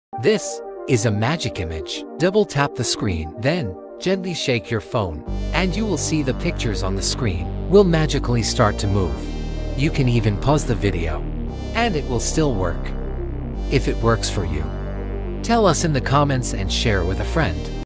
This is a magic image. Double tap the screen, then gently shake your phone, and you will see the pictures on the screen will magically start to move. You can even pause the video, and it will still work. If it works for you, tell us in the comments and share with a friend.